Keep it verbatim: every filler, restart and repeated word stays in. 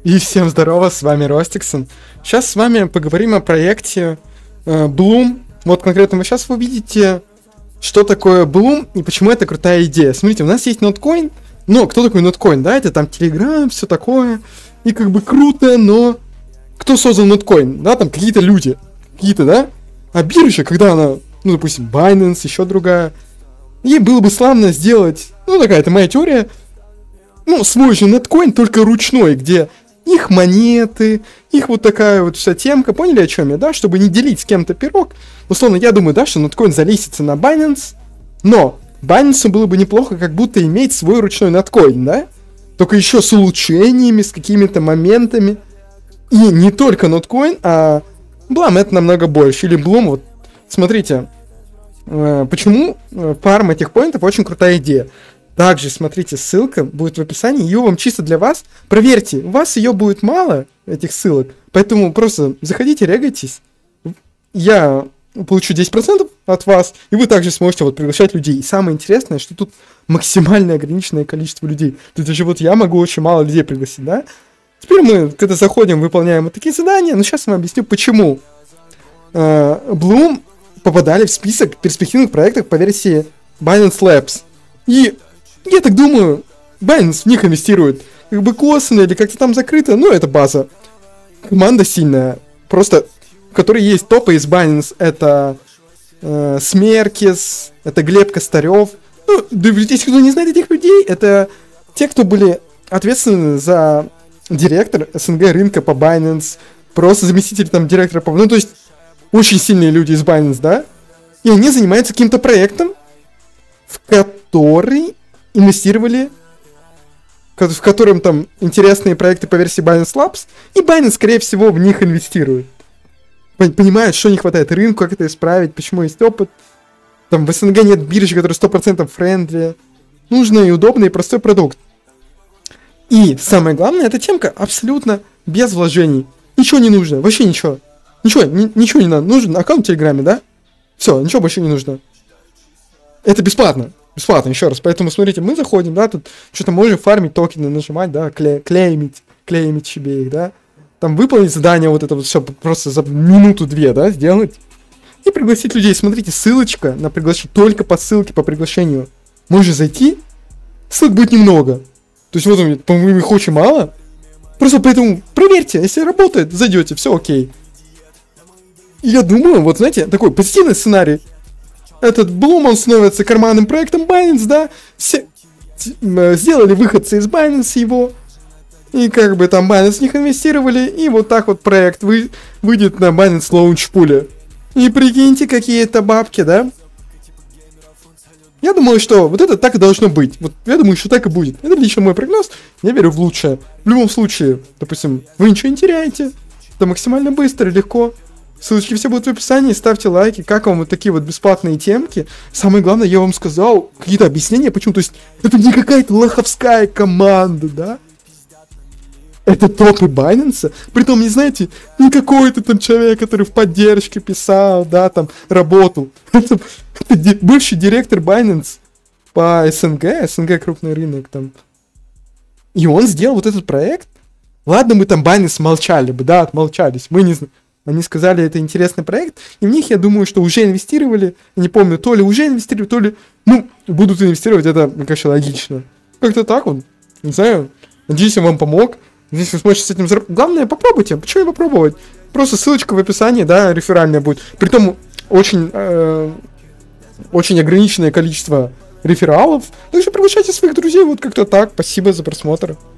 И всем здорово, с вами Ростиксон. Сейчас с вами поговорим о проекте э, Bloom. Вот конкретно вы сейчас увидите, что такое Bloom и почему это крутая идея. Смотрите, у нас есть Notcoin, но кто такой Notcoin, да? Это там Telegram, все такое. И как бы круто, но кто создал Notcoin? Да, там какие-то люди, какие-то, да? А биржа, когда она, ну, допустим, Binance, еще другая, ей было бы славно сделать, ну, такая, это моя теория, ну, свой же Notcoin, только ручной, где их монеты, их вот такая вот вся темка, поняли, о чем я, да, чтобы не делить с кем-то пирог. Условно, я думаю, да, что Notcoin залесится на Binance, но Binance было бы неплохо как будто иметь свой ручной Notcoin, да, только еще с улучшениями, с какими-то моментами, и не только Notcoin, а Bloom это намного больше, или Bloom, вот, смотрите, э, почему фарм этих поинтов очень крутая идея. Также, смотрите, ссылка будет в описании, ее вам чисто для вас. Проверьте, у вас ее будет мало, этих ссылок, поэтому просто заходите, регайтесь. Я получу десять процентов от вас, и вы также сможете вот приглашать людей. И самое интересное, что тут максимально ограниченное количество людей. Тут даже вот я могу очень мало людей пригласить, да? Теперь мы, когда заходим, выполняем вот такие задания, но сейчас я вам объясню, почему э, Bloom попадали в список перспективных проектов по версии Binance Labs. И я так думаю, Binance в них инвестирует. Как бы косвенно или как-то там закрыто, но это база. Команда сильная. Просто, в которой есть топы из Binance. Это э, Смеркис, это Глеб Костарев. Ну, если кто не знает этих людей, это те, кто были ответственны за директор СНГ рынка по Binance. Просто заместитель там директора по... Ну, то есть, очень сильные люди из Binance, да? И они занимаются каким-то проектом, в который инвестировали, в котором там интересные проекты по версии Binance Labs, и Binance, скорее всего, в них инвестирует. Понимают, что не хватает рынку, как это исправить, почему есть опыт. Там в СНГ нет биржи, которая сто процентов френдли. Нужный, удобный и простой продукт. И самое главное, эта темка абсолютно без вложений. Ничего не нужно, вообще ничего. Ничего, ни, ничего не надо. Нужен аккаунт в Телеграме, да? Все, ничего больше не нужно. Это бесплатно. Бесплатно, еще раз. Поэтому, смотрите, мы заходим, да, тут что-то можем фармить токены, нажимать, да, кле- клеймить, клеймить себе их, да. Там выполнить задание, вот это вот все просто за минуту-две, да, сделать. И пригласить людей. Смотрите, ссылочка на приглашение, только по ссылке по приглашению. Можно зайти, ссылок будет немного. То есть вот, по-моему, их очень мало. Просто поэтому проверьте, если работает, зайдете, все окей. И я думаю, вот знаете, такой позитивный сценарий. Этот Bloom, он становится карманным проектом Binance, да, все сделали выходцы из Binance его, и как бы там Binance в них инвестировали, и вот так вот проект вы, выйдет на Binance Launch Pool. И прикиньте, какие это бабки, да? Я думаю, что вот это так и должно быть. Вот я думаю, что так и будет. Это лично мой прогноз, я верю в лучшее. В любом случае, допустим, вы ничего не теряете, это максимально быстро, легко. Ссылочки все будут в описании, ставьте лайки, как вам вот такие вот бесплатные темки. Самое главное, я вам сказал какие-то объяснения, почему, то есть это не какая-то лоховская команда, да? Это топы Binance, притом, не знаете, не какой-то там человек, который в поддержке писал, да, там, работал. Это, это ди- бывший директор Binance по СНГ, СНГ крупный рынок там. И он сделал вот этот проект. Ладно, мы там Binance молчали бы, да, отмолчались, мы не знаем. Они сказали, это интересный проект, и в них, я думаю, что уже инвестировали, я не помню, то ли уже инвестировали, то ли, ну, будут инвестировать, это, мне кажется, логично. Как-то так вот, не знаю, надеюсь, я вам помог, здесь вы сможете с этим заработать. Главное, попробуйте, почему не попробовать? Просто ссылочка в описании, да, реферальная будет. Притом, очень, э, очень ограниченное количество рефералов, так что приглашайте своих друзей, вот как-то так, спасибо за просмотр.